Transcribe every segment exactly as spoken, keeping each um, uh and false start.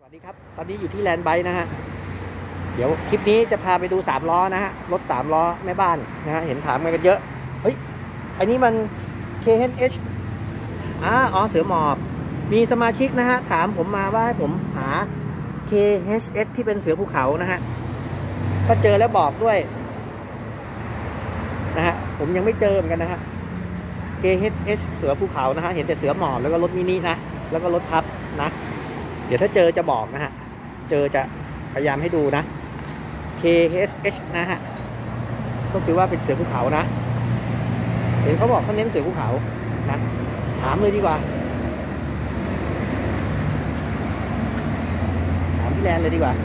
สวัสดีครับตอนนี้อยู่ที่แลนด์ไบค์นะฮะเดี๋ยวคลิปนี้จะพาไปดูสามล้อนะฮะรถสามล้อแม่บ้านนะฮะเห็นถามกันเยอะเฮ้ยอันนี้มัน เค เอช เอช อ่าอ๋อเสือหมอบมีสมาชิกนะฮะถามผมมาว่าให้ผมหา เค เอช เอช ที่เป็นเสือภูเขานะฮะก็เจอแล้วบอกด้วยนะฮะผมยังไม่เจอเหมือนกันนะฮะ เค เอช เอช เสือภูเขานะฮะเห็นแต่เสือหมอบแล้วก็รถมินินะแล้วก็รถพับนะเดี๋ยวถ้าเจอจะบอกนะฮะเจอจะพยายามให้ดูนะ เค เอช เอช นะฮะก็คือว่าเป็นเสือภูเขานะเห็นเขาบอกเขาเน้นเสือภูเขานะถามเลยดีกว่าถามพี่แลนเลยดีกว่า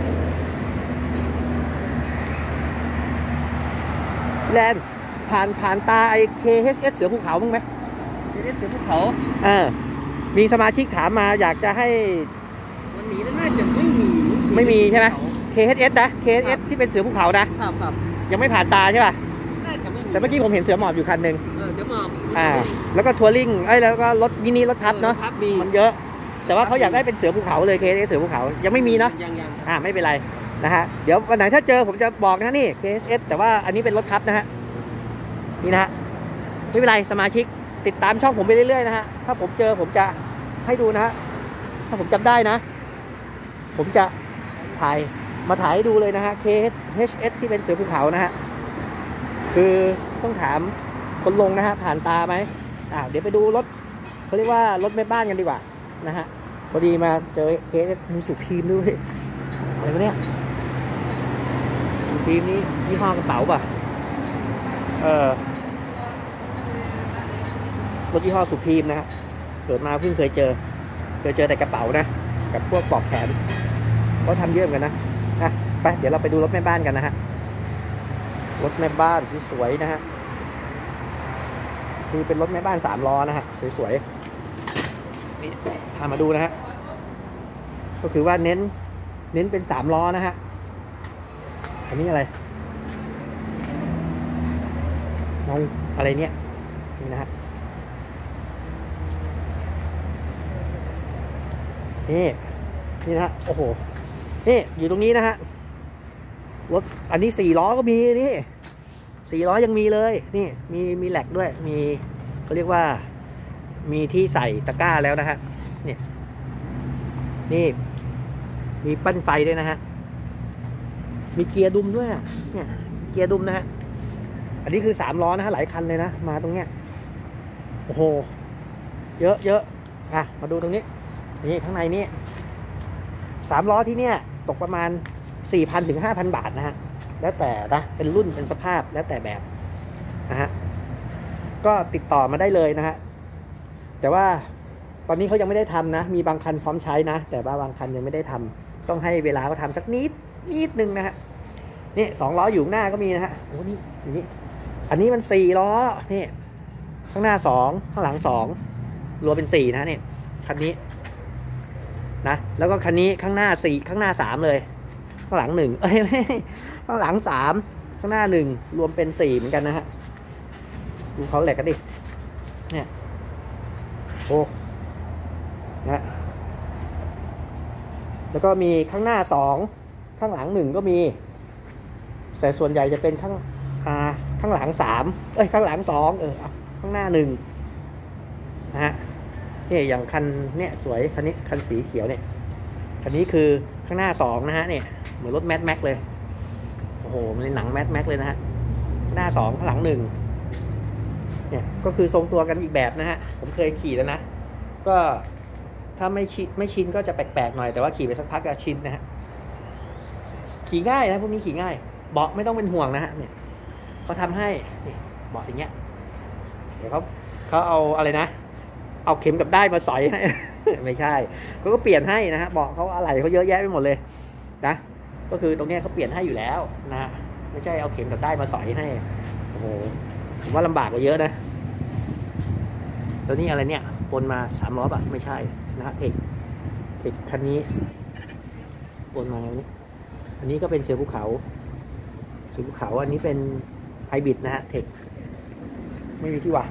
พี่แลนผ่านผ่านตาไอ้ เค เอช เอช เสือภูเขาบ้างไหมเค เอช เอช เสือภูเขาเออมีสมาชิกถามมาอยากจะให้วันนี้น่าจะไม่มีไม่มีใช่ไหม เค เอช เอช นะ เค เอช เอช ที่เป็นเสือภูเขานะครับครับยังไม่ผ่านตาใช่ป่ะน่าจะไม่มีแต่เมื่อกี้ผมเห็นเสือหมอบอยู่คันหนึ่งเออเสือหมอบอ่าแล้วก็ทัวริงไอ้แล้วก็รถมินิรถพับเนาะมันเยอะแต่ว่าเขาอยากได้เป็นเสือภูเขาเลย เค เอช เอช เสือภูเขายังไม่มีเนาะยังยังอ่าไม่เป็นไรนะฮะเดี๋ยววันไหนถ้าเจอผมจะบอกนะนี่ เค เอช เอช แต่ว่าอันนี้เป็นรถพับนะฮะนี่นะฮะไม่เป็นไรสมาชิกติดตามช่องผมไปเรื่อยๆนะฮะถ้าผมเจอผมจะให้ดูนะฮะถ้าผมจำได้นะผมจะถ่ายมาถ่ายให้ดูเลยนะฮะ เค เอช เอช ที่เป็นเสือภูเขานะฮะคือต้องถามคนลงนะฮะผ่านตาไหมอ่าเดี๋ยวไปดูรถเขาเรียกว่ารถแม่บ้านกันดีกว่านะฮะพอดีมาเจอ เค เอช มีสุพีมด้วยอะไรวะเนี่ยสุพีมนี้ยี่ห้อกระเป๋าป่ะเออรถยี่ห้อสุพีมนะฮะเกิดมาเพิ่งเคยเจอเคยเจอแต่กระเป๋านะกับพวกปลอกแขนก็ทำเยอะเหมือนกันนะนะไปเดี๋ยวเราไปดูรถแม่บ้านกันนะฮะรถแม่บ้านสวยๆนะฮะคือเป็นรถแม่บ้านสามล้อนะฮะสวยๆนี่พามาดูนะฮะก็คือว่าเน้นเน้นเป็นสามล้อนะฮะอันนี้อะไรมองอะไรเนี่ยนี่นะฮะนี่นี่นะฮะโอ้โหนี่อยู่ตรงนี้นะฮะรถอันนี้สี่ล้อก็มีนี่สี่ล้อยังมีเลยนี่มีมีแหลกด้วยมีเขาเรียกว่ามีที่ใส่ตะกร้าแล้วนะฮะนี่นี่มีปั้นไฟด้วยนะฮะมีเกียร์ดุมด้วยเนี่ยเกียร์ดุมนะฮะอันนี้คือสามล้อนะฮะหลายคันเลยนะมาตรงเนี้ยโอ้โหเยอะเยอะอ่ะมาดูตรงนี้นี่ข้างในนี้สามล้อที่เนี่ยตกประมาณ สี่พัน ถึง ห้าพัน บาทนะฮะแล้วแต่นะเป็นรุ่นเป็นสภาพแล้วแต่แบบนะฮะก็ติดต่อมาได้เลยนะฮะแต่ว่าตอนนี้เขายังไม่ได้ทำนะมีบางคันพร้อมใช้นะแต่ว่าบางคันยังไม่ได้ทำต้องให้เวลาเขาทำสักนิดนิดนึงนะฮะนี่สองล้ออยู่หน้าก็มีนะฮะโอ้นี่อย่างนี้อันนี้มันสี่ล้อนี่ข้างหน้าสองข้างหลังสองรวมเป็นสี่นะนี่คันนี้นะแล้วก็คันนี้ข้างหน้าสี่ข้างหน้าสามเลยข้างหลังหนึ่งเอ้ยไม่ข้างหลังสามข้างหน้าหนึ่งรวมเป็นสี่เหมือนกันนะฮะดูเขาแหลกกันดิเนี่ยโอ้นะแล้วก็มีข้างหน้าสองข้างหลังหนึ่งก็มีแต่ส่วนใหญ่จะเป็นข้างอ่าข้างหลังสามเอ้ยข้างหลังสองเออข้างหน้าหนึ่งนะฮะนี่อย่างคันเนี่ยสวยคันนี้คันสีเขียวเนี่ยคันนี้คือข้างหน้าสองนะฮะเนี่ยเหมือนรถแมดแม็กเลยโอ้โหมันหนังแมดแม็กเลยนะฮะหน้าสองข้างหลังหนึ่งเนี่ยก็คือทรงตัวกันอีกแบบนะฮะผมเคยขี่แล้วนะก็ถ้าไม่ชินไม่ชินก็จะแปลกๆหน่อยแต่ว่าขี่ไปสักพักก็ชินนะฮะขี่ง่ายนะพวกนี้ขี่ง่ายเบาะไม่ต้องเป็นห่วงนะฮะเนี่ยเขาทำให้นี่เบาะอย่างเงี้ยเดี๋ยวเขาเขาเอาอะไรนะเอาเข็มกับด้ายมาสอยให้ ไม่ใช่เขาก็เปลี่ยนให้นะฮะเบาะเขาอะไรเขาเยอะแยะไปหมดเลยนะก็คือตรงนี้เขาเปลี่ยนให้อยู่แล้วนะไม่ใช่เอาเข็มกับด้ายมาสอยให้โอ้โหผมว่าลำบากกว่าเยอะนะตัวนี้อะไรเนี่ยปนมาสามล้อป่ะไม่ใช่นะฮะเทคเทคคันนี้ปนมาอย่างนี้อันนี้ก็เป็นเสือภูเขาเสือภูเขาอันนี้เป็นไฮบริดนะฮะเทคไม่มีที่วาง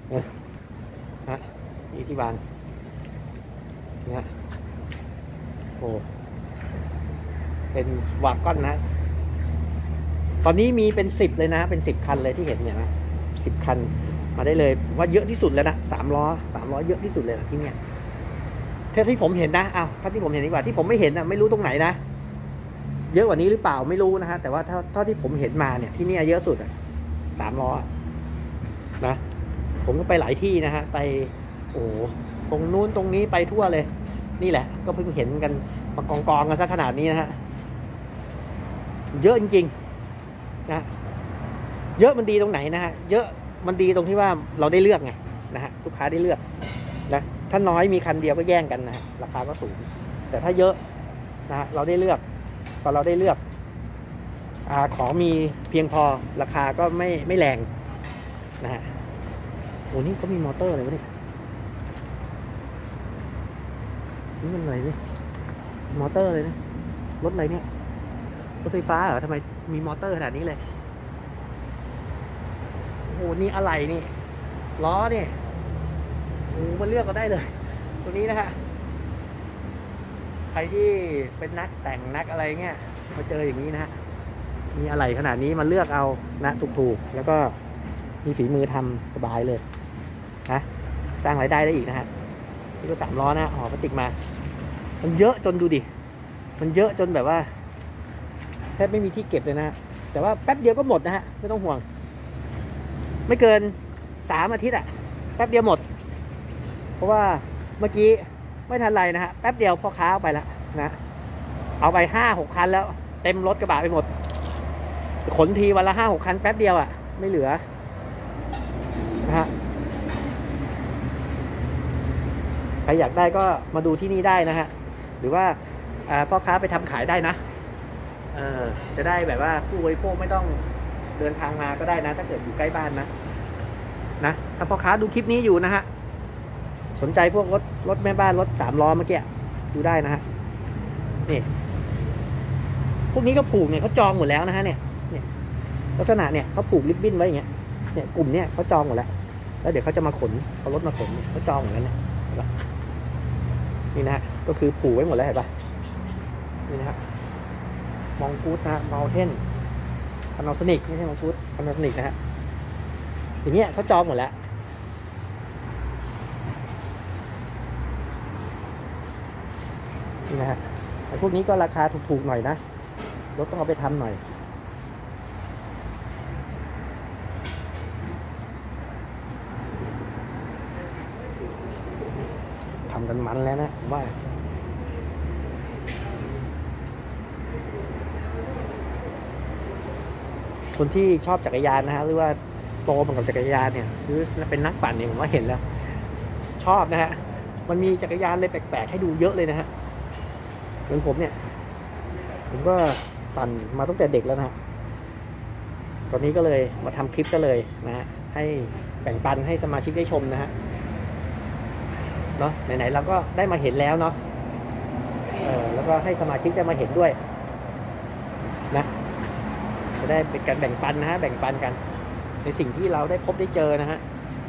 นะมีที่วางนะโอ้เป็นวากอนนะตอนนี้มีเป็นสิบเลยนะเป็นสิบคันเลยที่เห็นเนี่ยนะสิบคันมาได้เลยว่าเยอะที่สุดแล้วนะสามล้อสามล้อเยอะที่สุดเลยนะที่เนี่ยเท่าที่ผมเห็นนะอ้าวถ้าที่ผมเห็นดีกว่าที่ผมไม่เห็นนะไม่รู้ตรงไหนนะเยอะกว่านี้หรือเปล่าไม่รู้นะฮะแต่ว่าเท่าเท่าที่ผมเห็นมาเนี่ยที่เนี่ยเยอะสุดอะสามล้อนะผมก็ไปหลายที่นะฮะไปโอ้ตรงนู้นตรงนี้ไปทั่วเลยนี่แหละก็เพิ่งเห็นกันมากองกองกันซะขนาดนี้นะฮะเยอะจริงๆนะเยอะมันดีตรงไหนนะฮะเยอะมันดีตรงที่ว่าเราได้เลือกไงนะฮะลูกค้าได้เลือกนะถ้าน้อยมีคันเดียวก็แย่งกันนะฮะราคาก็สูงแต่ถ้าเยอะนะฮะเราได้เลือกพอเราได้เลือกอ่าของมีเพียงพอราคาก็ไม่ไม่แรงนะฮะโอ้นี่ก็มีมอเตอร์เลยวะเนี่ยนี่มันอะไรเนี่ยมอเตอร์เลยนะรถอะไรเนี่ยรถไฟฟ้าเหรอทำไมมีมอเตอร์ขนาดนี้เลยโอ้โหนี่อะไรนี่ล้อเนี่ยโอ้มันเลือกก็ได้เลยตัวนี้นะฮะใครที่เป็นนักแต่งนักอะไรเงี้ยมาเจออย่างนี้นะฮะมีอะไรขนาดนี้มาเลือกเอานะถูกๆแล้วก็มีฝีมือทำสบายเลยนะสร้างรายได้ได้อีกนะฮะนี่ก็สามล้อนะห่อพลาสติกมามันเยอะจนดูดิมันเยอะจนแบบว่าแทบไม่มีที่เก็บเลยนะแต่ว่าแป๊บเดียวก็หมดนะฮะไม่ต้องห่วงไม่เกินสามอาทิตย์อะแป๊บเดียวหมดเพราะว่าเมื่อกี้ไม่ทันไรนะฮะแป๊บเดียวพ่อค้าเอาไปแล้วนะเอาไปห้าหกคันแล้วเต็มรถกระบะไปหมดขนทีวันละห้าหกคันแป๊บเดียวอะไม่เหลือนะฮะใครอยากได้ก็มาดูที่นี่ได้นะฮะหรือว่าพ่อค้าไปทำขายได้นะเออจะได้แบบว่าผู้บริโภคไม่ต้องเดินทางมาก็ได้นะถ้าเกิดอยู่ใกล้บ้านนะนะถ้าพ่อค้าดูคลิปนี้อยู่นะฮะสนใจพวกรถรถแม่บ้านรถสามล้อเมื่อกี้ดูได้นะฮะนี่พวกนี้ก็ผูกเนี่ยเขาจองหมดแล้วนะฮะเนี่ยเนี่ยลักษณะเนี่ยเขาผูกริบบิ้นไว้อย่างเงี้ยเนี่ยกลุ่มเนี่ยเขาจองหมดแล้วแล้วเดี๋ยวเขาจะมาขนเขารถมาขนเขาจองหมดแล้วเนี่ยเห็นปะนี่นะฮะก็คือผูกไว้หมดแล้วเห็นปะนี่นะฮะมองกู๊ดนะมอลเทนพานอสนิกไม่ใช่มองกู๊ดพานอสนิกนะฮะอย่างเงี้ยเขาจองหมดแล้วนี่นะฮะไอ้พวกนี้ก็ราคาถูกๆหน่อยนะรถต้องเอาไปทำหน่อยทำกันมันแล้วนะผมว่าคนที่ชอบจักรยานนะฮะหรือว่าโตมากับจักรยานเนี่ยหรือเป็นนักปั่นเนี่ยผมว่าเห็นแล้วชอบนะฮะมันมีจักรยานเลยแปลกๆให้ดูเยอะเลยนะฮะเหมือนผมเนี่ยผมก็ปั่นมาตั้งแต่เด็กแล้วนะฮะตอนนี้ก็เลยมาทำคลิปก็เลยนะฮะให้แบ่งปันให้สมาชิกได้ชมนะฮะเนาะไหนๆเราก็ได้มาเห็นแล้วเนาะเออแล้วก็ให้สมาชิกได้มาเห็นด้วยนะจะได้เป็นการแบ่งปันนะฮะแบ่งปันกันในสิ่งที่เราได้พบได้เจอนะฮะ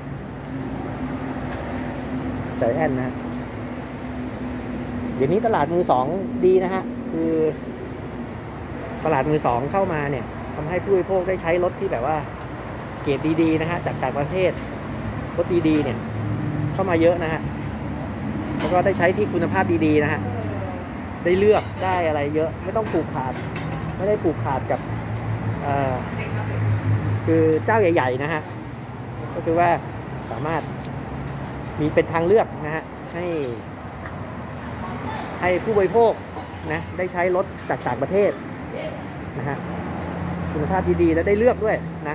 ใจแอนนะฮะเดี๋ยวนี้ตลาดมือสองดีนะฮะคือตลาดมือสองเข้ามาเนี่ยทำให้ผู้บริโภคได้ใช้รถที่แบบว่าเกรดดีๆนะฮะจากต่างประเทศรถดีๆเนี่ยเข้ามาเยอะนะฮะแล้วก็ได้ใช้ที่คุณภาพดีๆนะฮะได้เลือกได้อะไรเยอะไม่ต้องผูกขาดไม่ได้ผูกขาดกับคือเจ้าใหญ่ๆนะฮะก็คือว่าสามารถมีเป็นทางเลือกนะฮะให้ให้ผู้บริโภคนะได้ใช้รถจากต่างประเทศนะฮะคุณภาพดีๆแล้วได้เลือกด้วยนะ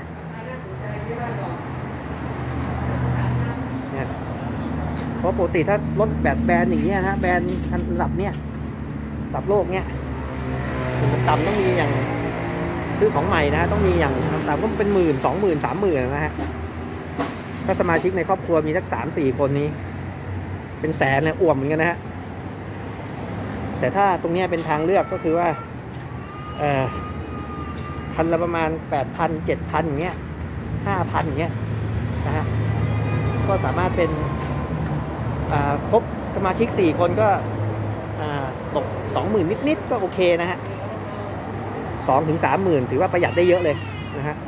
เนี่ยเพราะปกติถ้ารถแบบแบรนด์อย่างเงี้ยฮะแบรนด์ระดับเนี้ยระดับโลกเนี้ยต่ำๆต้องมีอย่างซื้อของใหม่นะฮะต้องมีอย่างต่ำๆก็เป็นหมื่นสองหมื่นสามหมื่นนะฮะถ้าสมาชิกในครอบครัวมีสักสามสี่คนนี้เป็นแสนเลยอ่วมเหมือนกันนะฮะแต่ถ้าตรงนี้เป็นทางเลือกก็คือว่าเอ่อคันละประมาณแปดพันเจ็ดพันอย่างเงี้ยห้าพันอย่างเงี้ยนะฮะก็สามารถเป็นครบสมาชิกสี่คนก็ตกสองหมื่นนิดๆก็โอเคนะฮะสองถึงสามหมื่นถือว่าประหยัดได้เยอะเลยนะฮะ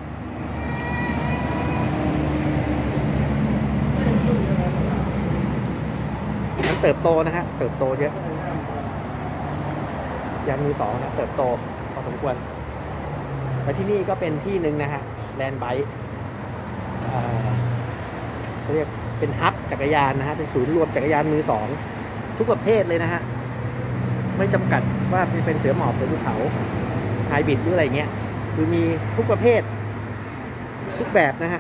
มันเติบโตนะฮะเติบโตเยอะยางมือสองนะเติบโตพอสมควรและที่นี่ก็เป็นที่หนึ่งนะฮะแลนด์ไบค์เขาเรียกเป็นฮับจักรยานนะฮะเป็นศูนย์รวมจักรยานมือสองทุกประเภทเลยนะฮะไม่จำกัดว่าเป็นเสือหมอบเสือภูเขาไฮบริดหรืออะไรเงี้ยคือมีทุกประเภททุกแบบนะฮะ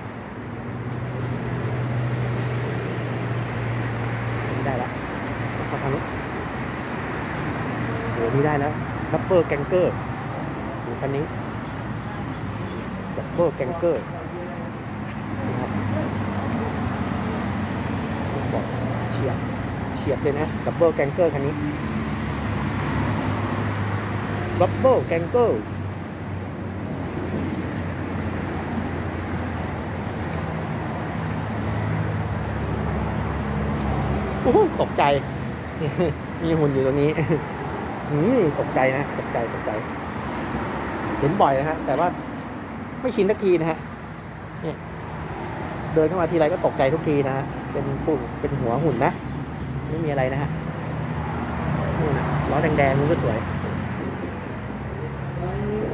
ได้แล้วขอทางนี้โหนี่ได้แล้วดับเบิลแกงเกอร์ดูคันนี้ดับเบิลแกงเกอร์นะครับบอกเฉียบเฉียบเลยนะดับเบิลแกงเกอร์คันนี้ดับเบิลแกงเกอร์โอ้โหตกใจ มีหุ่นอยู่ตรงนี้ อืมตกใจนะตกใจตกใจเห็นบ่อยนะฮะแต่ว่าไม่ชินสักทีนะฮะเนี่ยเดินเข้ามาทีไรก็ตกใจทุกทีนะฮะเป็นปุ่มเป็นหัวหุ่นนะไม่มีอะไรนะฮะนู่นนะล้อแดงๆมันก็สวย